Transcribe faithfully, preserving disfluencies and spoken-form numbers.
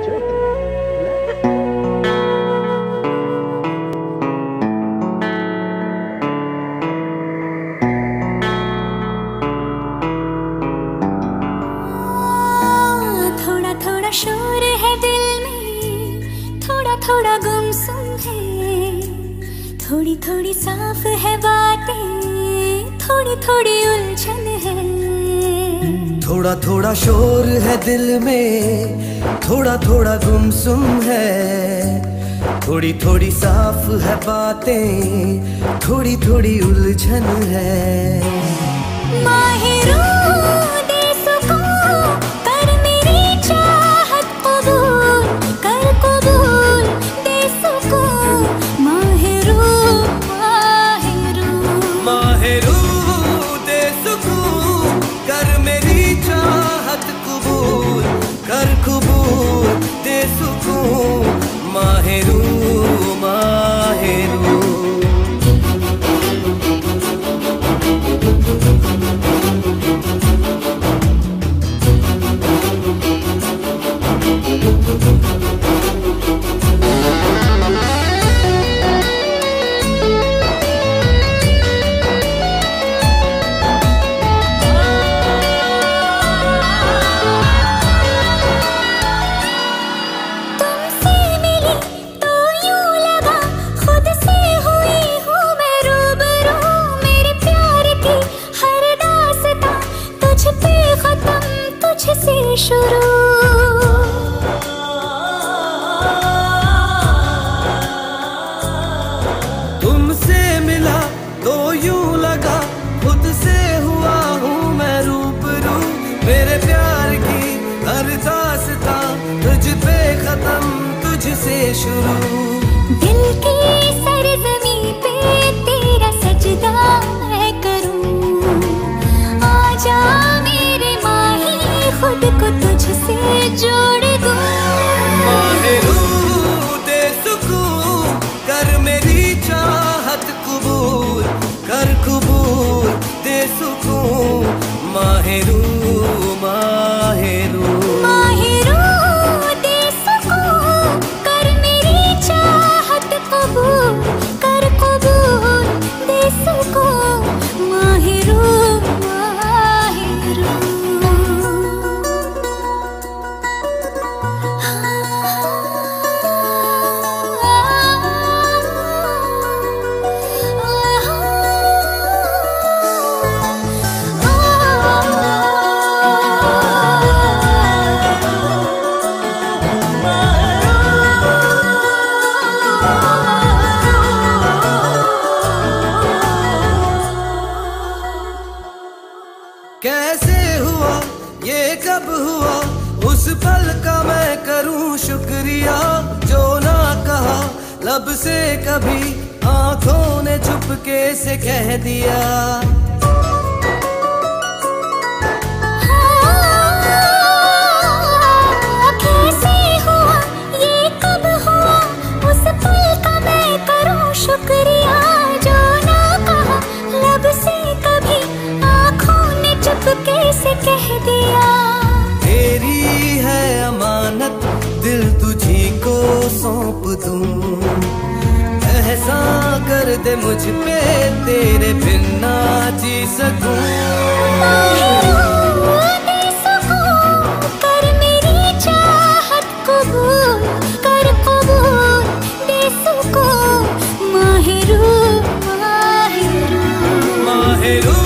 जो है थोड़ा थोड़ा शोर है दिल में, थोड़ा थोड़ा गुमसुम है, थोड़ी थोड़ी साफ है बातें, थोड़ी थोड़ी उलझन है। थोड़ा थोड़ा शोर है दिल में, थोड़ा थोड़ा गुमसुम है, थोड़ी थोड़ी साफ है बातें, थोड़ी थोड़ी उलझन है। माहिरों दे सुकून, कर मेरी चाहत कबूल, कर कबूल दे सुकून। माहिरों माहिरों माहिरों दे सुकून, कर मेरी चाहत कबूल, कर कबूल दे सुकून। माहिरों माहिरों शुरू। तुमसे मिला तो यूं लगा खुद से हुआ हूँ मैं रूबरू। मेरे प्यार की हर दास्तां तुझ पे खत्म, तुझसे शुरू। दिल की सरजमी पे तेरा सजदा मैं करूं, आजा मेरे माही खुद को तुझसे जोड़ दूं। माहिरों दे सुकून, कर मेरी चाहत कबूल, कर कबूल दे सुकून। माहिरों माहिरों माहिरों दे सुकून, कर मेरी चाहत कबूल, कर कबूल दे सुकून। माहिरों माहिरों कैसे हुआ ये कब हुआ, उस पल का मैं करूं शुक्रिया। जो ना कहा लब से कभी, आंखों ने चुपके से कह दिया। कैसे हुआ ये कब हुआ, उस पल का मैं करूं शुक्रिया। जो ना कहा लब से कभी, आंखों ने चुपके से कह दिया। तेरी है अमानत, दिल तुझी को सौंप दूं। एहसान कर दे मुझ पे, तेरे बिन ना जी सकूं। माहिरों दे सुकून, कर मेरी चाहत कबूल, कर कबूल दे सुकून। माहिरों माहिरों माहिरों